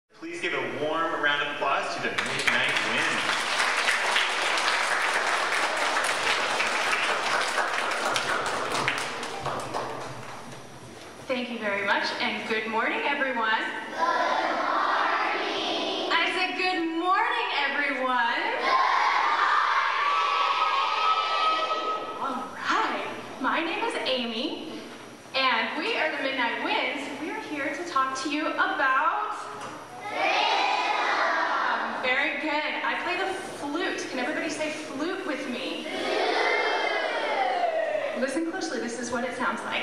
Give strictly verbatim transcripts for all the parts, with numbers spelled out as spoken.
Please give a warm round of applause to the Midnight Winds. Thank you very much, and good morning, everyone. Good morning. I said good morning, everyone. Good morning. All right. My name is Amy, and we are the Midnight Winds. We are here to talk to you about rhythm. Very good. I play the flute. Can everybody say flute with me? Flute. Listen closely. This is what it sounds like.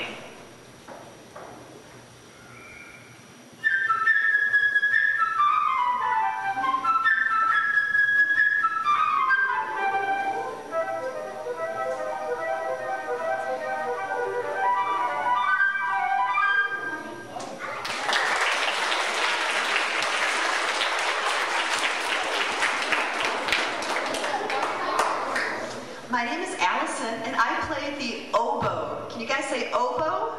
My name is Allison, and I play the oboe. Can you guys say oboe?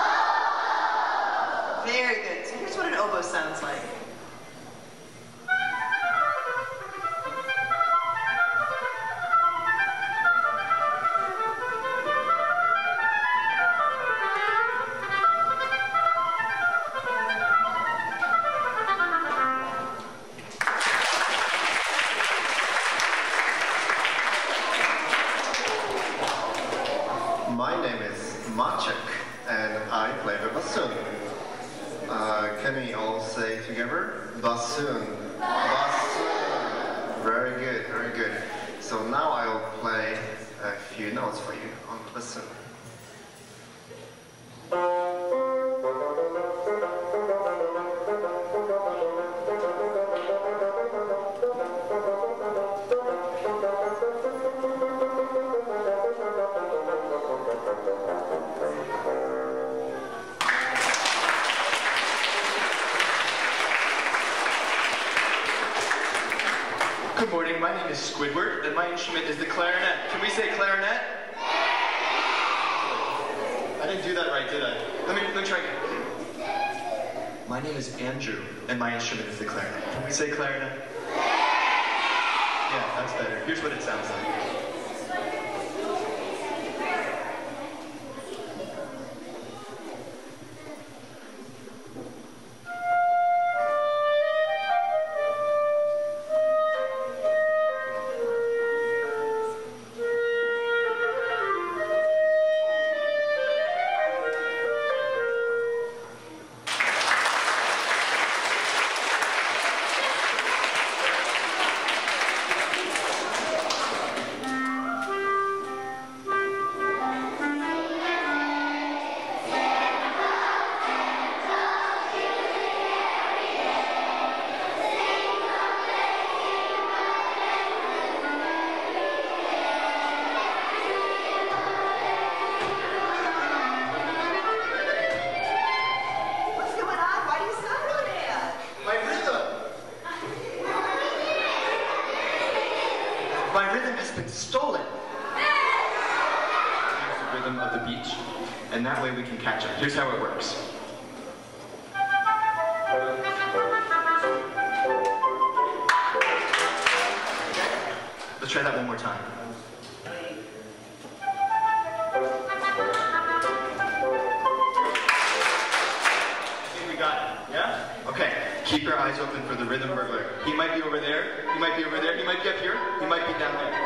Oboe! Very good. So here's what an oboe sounds like. My name is Maciek, and I play the bassoon. Uh, can we all say together? Bassoon. Bassoon. Very good, very good. So now I'll play a few notes for you on the bassoon. Good morning, my name is Squidward, and my instrument is the clarinet. Can we say clarinet? I didn't do that right, did I? Let me, let me try again. My name is Andrew, and my instrument is the clarinet. Can we say clarinet? Yeah, that's better. Here's what it sounds like. My rhythm has been stolen. Here's the rhythm of the beach, and that way we can catch up. Here's how it works. Let's try that one more time. I think we got it, yeah? Okay, keep your eyes open for the rhythm burglar. He might be over there, he might be over there, he might be up here, he might be down there.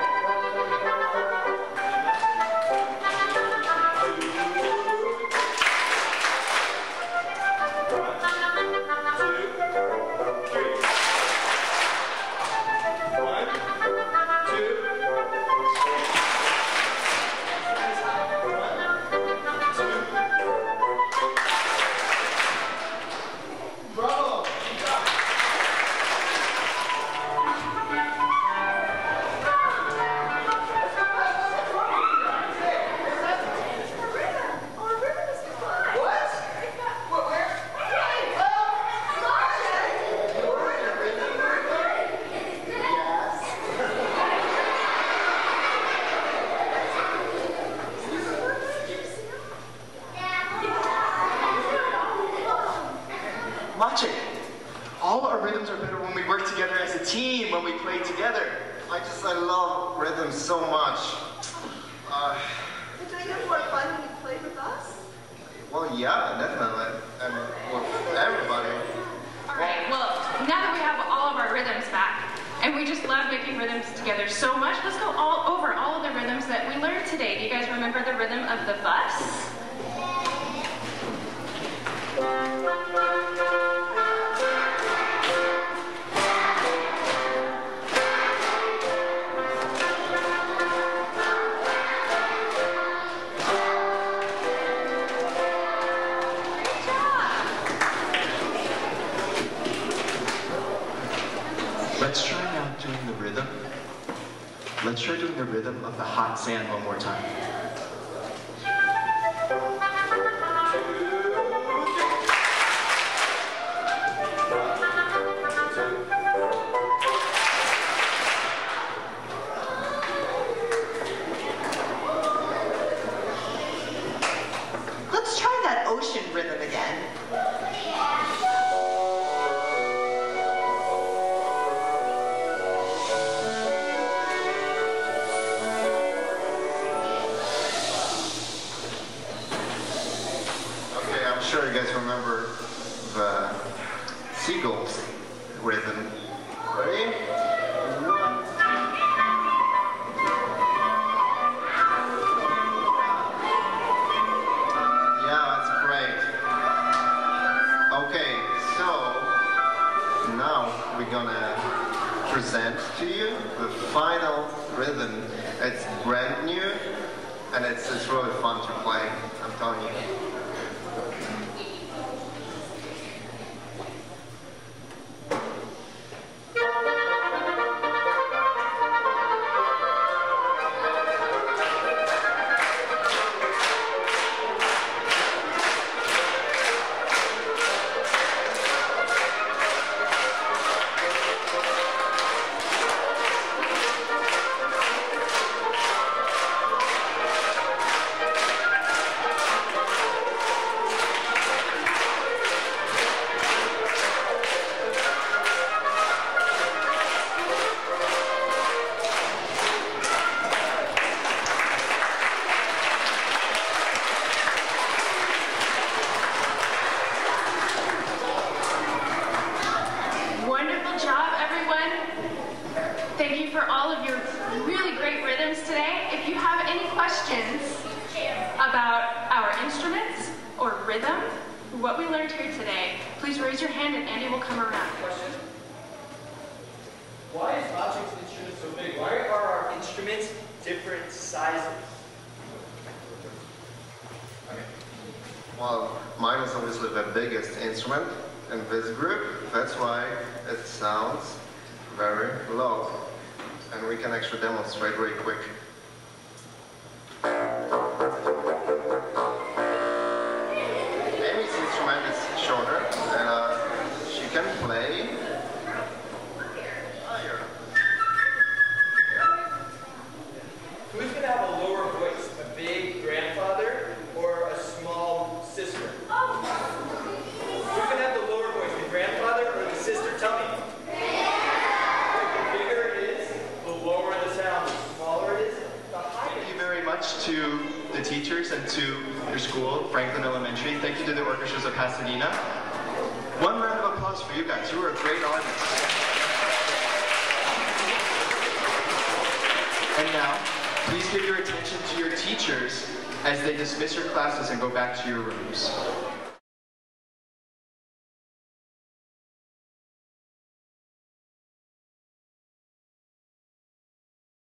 team when we play together. I just, I love rhythm so much. Uh, But don't you have more fun when you play with us? well, yeah, definitely. And with everybody. All right, well, now that we have all of our rhythms back, and we just love making rhythms together so much, let's go all over all of the rhythms that we learned today. Do you guys remember the rhythm of the bus? Let's try now doing the rhythm. Let's try doing the rhythm of the hot sand one more time. Let's try that ocean rhythm again. Okay, I'm sure you guys remember the seagulls rhythm. Ready? One. Yeah, that's great. Okay, so now we're gonna present to you the final rhythm. It's brand new and it's, it's really fun to play, I'm telling you. Wonderful job, everyone. Thank you for all of your really great rhythms today. If you have any questions about our instruments or rhythm, what we learned here today, please raise your hand and Andy will come around. Question. Why is Maciek's instrument so big? Why are our instruments different sizes? Okay. Well, mine is obviously the biggest instrument in this group. That's why it sounds very low. And we can actually demonstrate very quick. Amy's instrument is shorter, and uh, she can play higher. Who's going to have a lower voice? A big grandfather or a small sister? Who's going to have the lower voice? The grandfather or the sister? Tell me. The bigger it is, the lower the sound. The smaller it is, the higher. Thank you very much to the teachers and to your school, Franklin Elementary. Thank you to the orchestras of Pasadena. One round of applause for you guys. You were a great audience. And now, please give your attention to your teachers as they dismiss your classes and go back to your rooms.